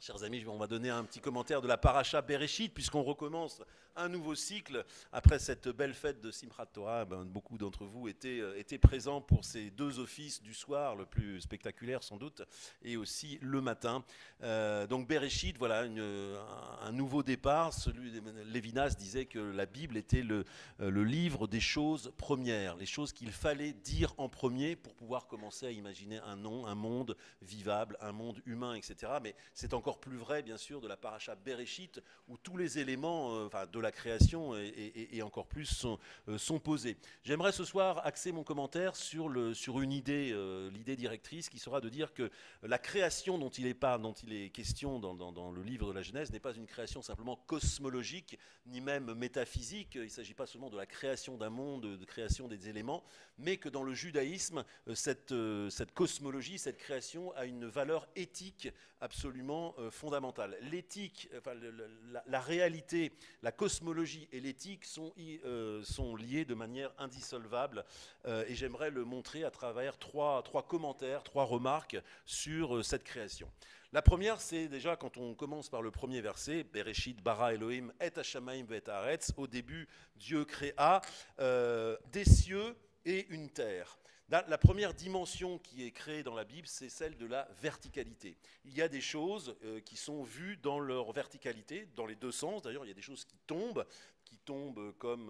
Chers amis, on va donner un petit commentaire de la paracha Bereshit, puisqu'on recommence un nouveau cycle. Après cette belle fête de Simchat Torah, beaucoup d'entre vous étaient présents pour ces deux offices du soir, le plus spectaculaire sans doute, et aussi le matin. Donc Bereshit, voilà un nouveau départ. Lévinas disait que la Bible était le livre des choses premières, les choses qu'il fallait dire en premier pour pouvoir commencer à imaginer un monde vivable, un monde humain, etc. Mais c'est encore plus vrai, bien sûr, de la paracha Bereshit, où tous les éléments de la création et encore plus sont posés. J'aimerais ce soir axer mon commentaire sur une idée, l'idée directrice, qui sera de dire que la création dont il est question dans le livre de la Genèse n'est pas une création simplement cosmologique, ni même métaphysique. Il ne s'agit pas seulement de la création d'un monde, de création des éléments, mais que dans le judaïsme, cette cosmologie, cette création a une valeur éthique absolument fondamentale. L'éthique, la réalité, la cosmologie et l'éthique sont liées de manière indissolvable, et j'aimerais le montrer à travers trois commentaires, trois remarques sur cette création. La première, c'est déjà quand on commence par le premier verset, Bereshit bara Elohim et hashamayim ve'et haaretz, au début Dieu créa des cieux et une terre. La première dimension qui est créée dans la Bible, c'est celle de la verticalité. Il y a des choses qui sont vues dans leur verticalité, dans les deux sens. D'ailleurs, il y a des choses qui tombent comme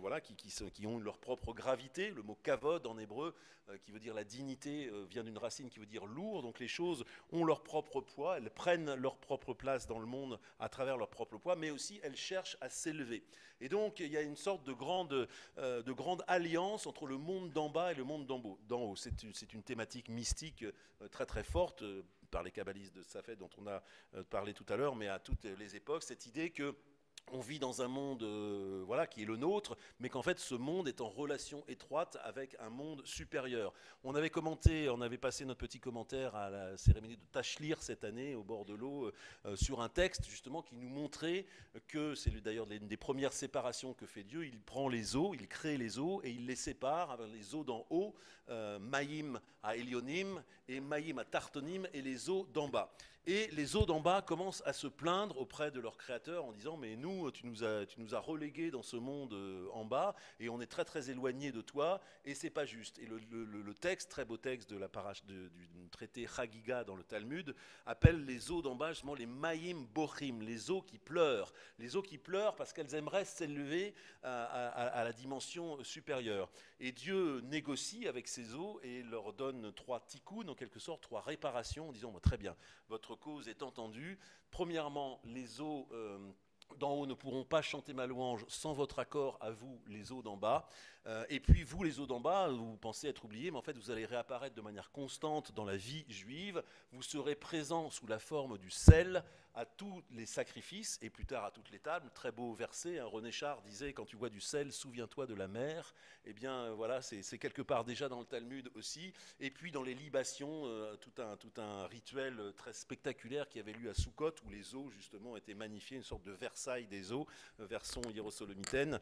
qui ont leur propre gravité. Le mot kavod en hébreu, qui veut dire la dignité, vient d'une racine qui veut dire lourd. Donc les choses ont leur propre poids, elles prennent leur propre place dans le monde à travers leur propre poids, mais aussi elles cherchent à s'élever. Et donc il y a une sorte de grande alliance entre le monde d'en bas et le monde d'en haut. C'est une thématique mystique très très forte par les kabbalistes de Safed dont on a parlé tout à l'heure, mais à toutes les époques, cette idée que on vit dans un monde qui est le nôtre, mais qu'en fait ce monde est en relation étroite avec un monde supérieur. On avait passé notre petit commentaire à la cérémonie de Tachlir cette année au bord de l'eau sur un texte justement qui nous montrait que c'est d'ailleurs l'une des premières séparations que fait Dieu. Il prend les eaux, il crée les eaux et il les sépare avec les eaux d'en haut, Maïm à Elionim et Maïm à Tartonim, et les eaux d'en bas. Et les eaux d'en bas commencent à se plaindre auprès de leur créateur en disant « Mais nous, tu nous as relégués dans ce monde en bas et on est très très éloignés de toi et c'est pas juste. » Et le texte, très beau texte de la du traité Chagiga dans le Talmud, appelle les eaux d'en bas justement les Maïm Bochim, les eaux qui pleurent. Les eaux qui pleurent parce qu'elles aimeraient s'élever à la dimension supérieure. Et Dieu négocie avec ces eaux et leur donne trois tikkun, en quelque sorte, trois réparations en disant « Très bien, votre cause est entendue. Premièrement, les eaux d'en haut ne pourront pas chanter ma louange sans votre accord à vous, les eaux d'en bas. Et puis vous, les eaux d'en bas, vous pensez être oubliés, mais en fait vous allez réapparaître de manière constante dans la vie juive. Vous serez présents sous la forme du sel à tous les sacrifices et plus tard à toutes les tables. Très beau verset, hein. René Char disait « Quand tu vois du sel, souviens-toi de la mer ». Eh bien voilà, c'est quelque part déjà dans le Talmud aussi. Et puis dans les libations, tout un rituel très spectaculaire qui avait lieu à Sukkot, où les eaux justement étaient magnifiées, une sorte de Versailles des eaux, version hiérosolomitaine.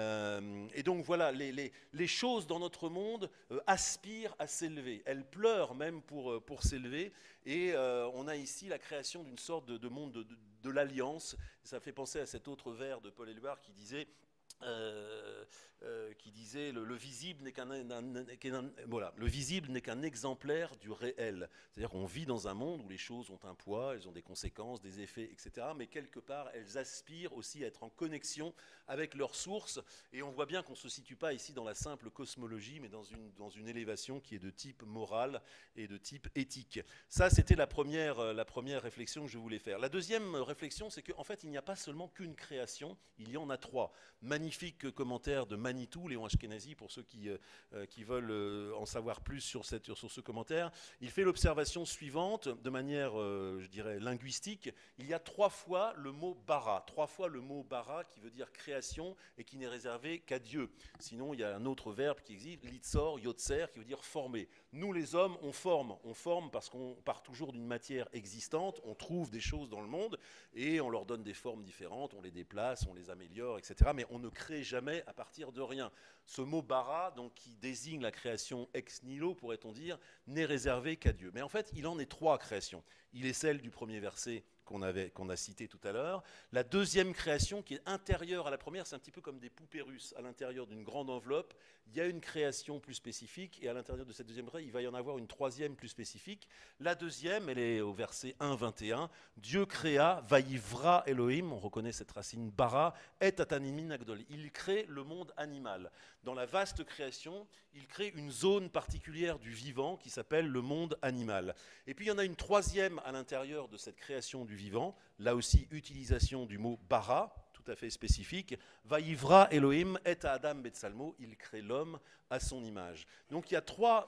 Et donc voilà, les choses dans notre monde aspirent à s'élever. Elles pleurent même pour s'élever. Et on a ici la création d'une sorte de monde de l'alliance. Ça fait penser à cet autre vers de Paul Éluard qui disait le visible n'est le visible n'est qu'un exemplaire du réel. C'est-à-dire qu'on vit dans un monde où les choses ont un poids, elles ont des conséquences, des effets, etc. Mais quelque part, elles aspirent aussi à être en connexion avec leur source. Et on voit bien qu'on ne se situe pas ici dans la simple cosmologie, mais dans une élévation qui est de type moral et de type éthique. Ça, c'était la première réflexion que je voulais faire. La deuxième réflexion, c'est qu'en fait, il n'y a pas seulement qu'une création, il y en a trois. Magnifique commentaire de Manitou, Léon Ashkenazi, pour ceux qui veulent en savoir plus sur ce commentaire. Il fait l'observation suivante, de manière, je dirais, linguistique. Il y a trois fois le mot bara qui veut dire création et qui n'est réservé qu'à Dieu. Sinon, il y a un autre verbe qui existe, litzor, yotzer, qui veut dire former. Nous, les hommes, on forme parce qu'on part toujours d'une matière existante, on trouve des choses dans le monde et on leur donne des formes différentes, on les déplace, on les améliore, etc. Mais on ne crée jamais à partir de rien. Ce mot bara, donc, qui désigne la création ex nihilo, pourrait-on dire, n'est réservé qu'à Dieu. Mais en fait, il en est trois créations. Il est celle du premier verset qu'on a cité tout à l'heure. La deuxième création qui est intérieure à la première, c'est un petit peu comme des poupées russes à l'intérieur d'une grande enveloppe. Il y a une création plus spécifique et à l'intérieur de cette deuxième création, il va y en avoir une troisième plus spécifique. La deuxième, elle est au verset 1, 21. Dieu créa, vaïvra Elohim, on reconnaît cette racine bara, et atanimin agdol. Il crée le monde animal. Dans la vaste création, il crée une zone particulière du vivant qui s'appelle le monde animal. Et puis il y en a une troisième à l'intérieur de cette création du vivant, là aussi utilisation du mot bara, tout à fait spécifique. Vaïvra Elohim et Adam Betsalmo, il crée l'homme à son image. Donc il y a trois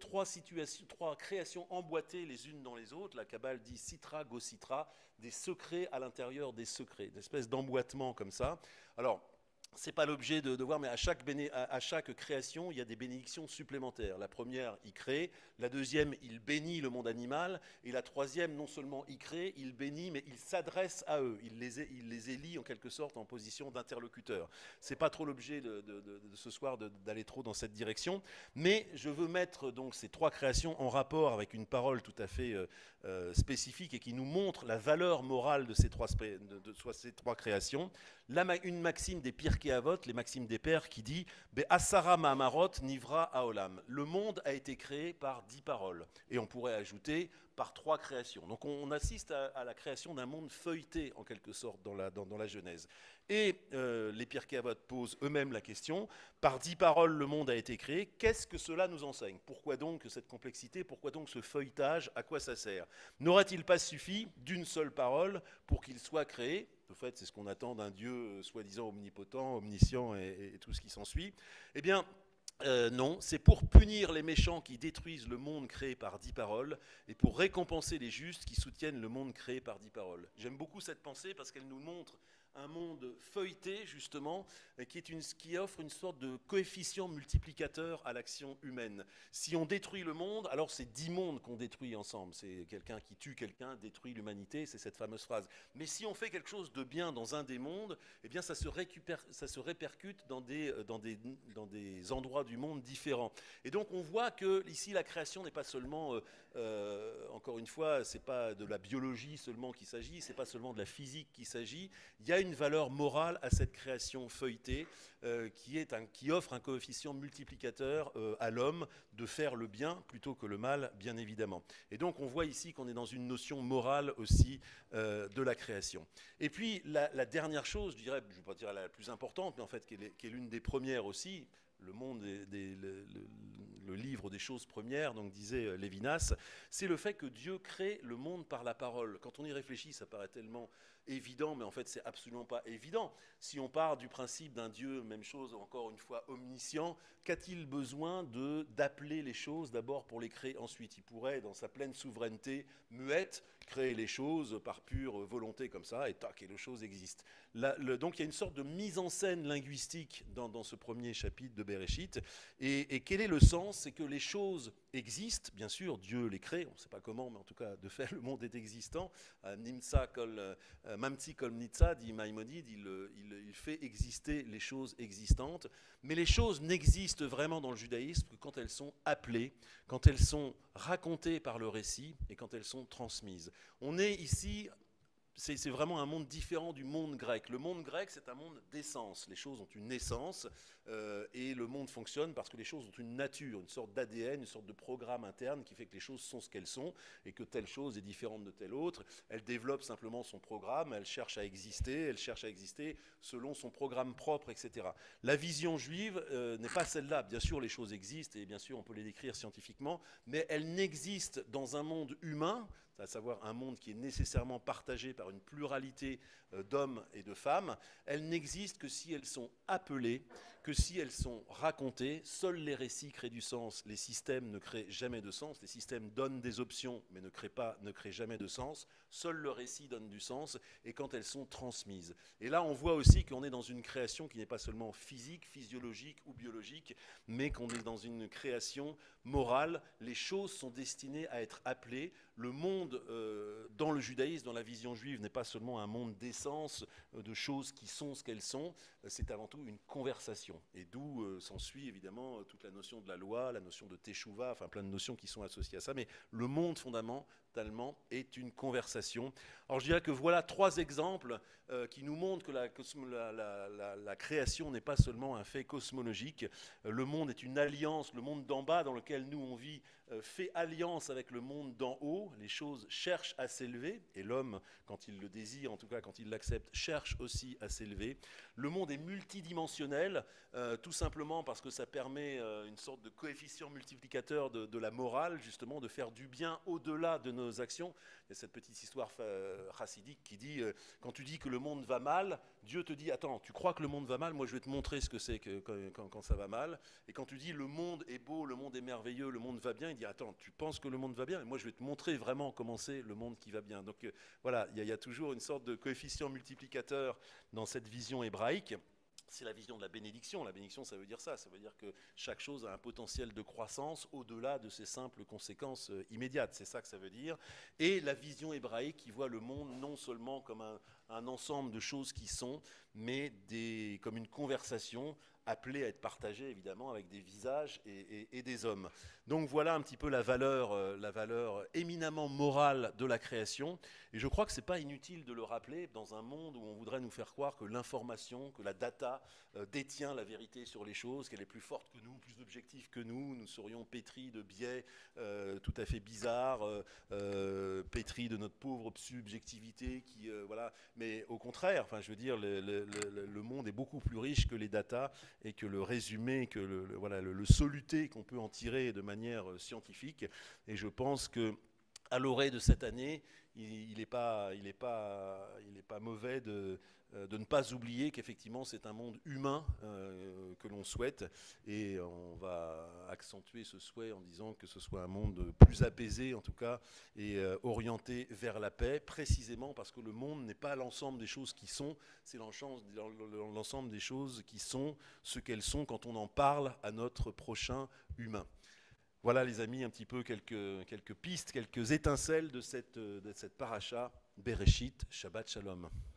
créations emboîtées les unes dans les autres. La Kabbale dit Sitra, Go-Sitra, des secrets à l'intérieur des secrets, une espèce d'emboîtement comme ça. Alors, c'est pas l'objet de voir, mais à chaque création, il y a des bénédictions supplémentaires. La première, il crée. La deuxième, il bénit le monde animal. Et la troisième, non seulement il crée, il bénit, mais il s'adresse à eux. Il les élit en quelque sorte en position d'interlocuteur. C'est pas trop l'objet de ce soir d'aller trop dans cette direction. Mais je veux mettre donc ces trois créations en rapport avec une parole tout à fait spécifique et qui nous montre la valeur morale de ces trois créations. Une maxime des Pirkei Avot, les maximes des pères, qui dit Asara Ma'amarot Nivra Haolam. Le monde a été créé par 10 paroles. Et on pourrait ajouter par 3 créations. Donc on assiste à la création d'un monde feuilleté, en quelque sorte, dans la Genèse. Et les Pirkei Avot posent eux-mêmes la question par 10 paroles, le monde a été créé. Qu'est-ce que cela nous enseigne? Pourquoi donc cette complexité? Pourquoi donc ce feuilletage? À quoi ça sert? N'aurait-il pas suffi d'une seule parole pour qu'il soit créé? En fait, c'est ce qu'on attend d'un Dieu soi-disant omnipotent, omniscient et tout ce qui s'ensuit. Eh bien, non, c'est pour punir les méchants qui détruisent le monde créé par 10 paroles et pour récompenser les justes qui soutiennent le monde créé par 10 paroles. J'aime beaucoup cette pensée parce qu'elle nous montre un monde feuilleté, justement, qui offre une sorte de coefficient multiplicateur à l'action humaine. Si on détruit le monde, alors c'est 10 mondes qu'on détruit ensemble. C'est quelqu'un qui tue quelqu'un, détruit l'humanité, c'est cette fameuse phrase. Mais si on fait quelque chose de bien dans un des mondes, eh bien ça se répercute dans des endroits du monde différents. Et donc on voit que ici la création n'est pas seulement, encore une fois, c'est pas de la biologie seulement qu'il s'agit, c'est pas seulement de la physique qu'il s'agit. Il y a une valeur morale à cette création feuilletée qui offre un coefficient multiplicateur à l'homme de faire le bien plutôt que le mal, bien évidemment. Et donc on voit ici qu'on est dans une notion morale aussi de la création. Et puis la dernière chose, je dirais, je ne vais pas dire la plus importante, mais en fait qui est l'une des premières aussi, le monde le livre des choses premières, donc disait Lévinas, c'est le fait que Dieu crée le monde par la parole. Quand on y réfléchit, ça paraît tellement évident, mais en fait c'est absolument pas évident. Si on part du principe d'un Dieu, même chose encore une fois, omniscient, qu'a-t-il besoin d'appeler les choses d'abord pour les créer ensuite? Il pourrait, dans sa pleine souveraineté muette, créer les choses par pure volonté comme ça, et tac, et les choses existent. Donc il y a une sorte de mise en scène linguistique dans ce premier chapitre de Bereshit. Et quel est le sens? C'est que les choses existent, bien sûr, Dieu les crée, on ne sait pas comment, mais en tout cas, de fait, le monde est existant. Mamtsi kol nitsa, dit Maïmonide, il fait exister les choses existantes, mais les choses n'existent vraiment dans le judaïsme que quand elles sont appelées, quand elles sont racontées par le récit et quand elles sont transmises. On est ici... C'est vraiment un monde différent du monde grec. Le monde grec, c'est un monde d'essence. Les choses ont une essence et le monde fonctionne parce que les choses ont une nature, une sorte d'ADN, une sorte de programme interne qui fait que les choses sont ce qu'elles sont et que telle chose est différente de telle autre. Elle développe simplement son programme, elle cherche à exister selon son programme propre, etc. La vision juive n'est pas celle-là. Bien sûr, les choses existent et bien sûr, on peut les décrire scientifiquement, mais elles n'existent dans un monde humain, à savoir un monde qui est nécessairement partagé par une pluralité d'hommes et de femmes, elles n'existent que si elles sont appelées, que si elles sont racontées. Seuls les récits créent du sens, les systèmes ne créent jamais de sens, les systèmes donnent des options mais ne créent jamais de sens, seul le récit donne du sens, et quand elles sont transmises. Et là on voit aussi qu'on est dans une création qui n'est pas seulement physique, physiologique ou biologique, mais qu'on est dans une création morale. Les choses sont destinées à être appelées. Le monde, dans le judaïsme, dans la vision juive, n'est pas seulement un monde d'essence, de choses qui sont ce qu'elles sont, c'est avant tout une conversation. Et d'où s'ensuit évidemment toute la notion de la loi, la notion de teshuva, enfin plein de notions qui sont associées à ça. Mais le monde fondamentalement est une conversation. Alors je dirais que voilà 3 exemples qui nous montrent que la création n'est pas seulement un fait cosmologique. Le monde est une alliance, le monde d'en bas dans lequel nous on vit fait alliance avec le monde d'en haut. Les choses cherchent à s'élever, et l'homme, quand il le désire, en tout cas quand il l'accepte, cherche aussi à s'élever. Le monde est multidimensionnel, tout simplement parce que ça permet une sorte de coefficient multiplicateur de la morale, justement, de faire du bien au-delà de nos actions. Il y a cette petite histoire chassidique qui dit, quand tu dis que le monde va mal, Dieu te dit, attends, tu crois que le monde va mal? Moi je vais te montrer ce que c'est quand ça va mal. Et quand tu dis le monde est beau, le monde est merveilleux, le monde va bien, il dit, attends, tu penses que le monde va bien? Et moi je vais te montrer vraiment comment c'est le monde qui va bien. Donc voilà, il y a toujours une sorte de coefficient multiplicateur dans cette vision hébraïque. C'est la vision de la bénédiction. La bénédiction, ça veut dire ça. Ça veut dire que chaque chose a un potentiel de croissance au-delà de ses simples conséquences immédiates. C'est ça que ça veut dire. Et la vision hébraïque qui voit le monde non seulement comme un ensemble de choses qui sont, mais comme une conversation appelée à être partagée, évidemment, avec des visages et des hommes. Donc voilà un petit peu la valeur éminemment morale de la création. Et je crois que ce n'est pas inutile de le rappeler dans un monde où on voudrait nous faire croire que l'information, que la data détient la vérité sur les choses, qu'elle est plus forte que nous, plus objective que nous serions pétris de biais tout à fait bizarres, pétris de notre pauvre subjectivité voilà. Mais au contraire, enfin, je veux dire, le monde est beaucoup plus riche que les datas et que le résumé, que le soluté qu'on peut en tirer de manière scientifique. Et je pense que à l'orée de cette année, il n'est pas mauvais de ne pas oublier qu'effectivement c'est un monde humain que l'on souhaite, et on va accentuer ce souhait en disant que ce soit un monde plus apaisé en tout cas, et orienté vers la paix, précisément parce que le monde n'est pas l'ensemble des choses qui sont, c'est l'ensemble des choses qui sont ce qu'elles sont quand on en parle à notre prochain humain. Voilà les amis, un petit peu quelques pistes, quelques étincelles de cette paracha Bereshit. Shabbat Shalom.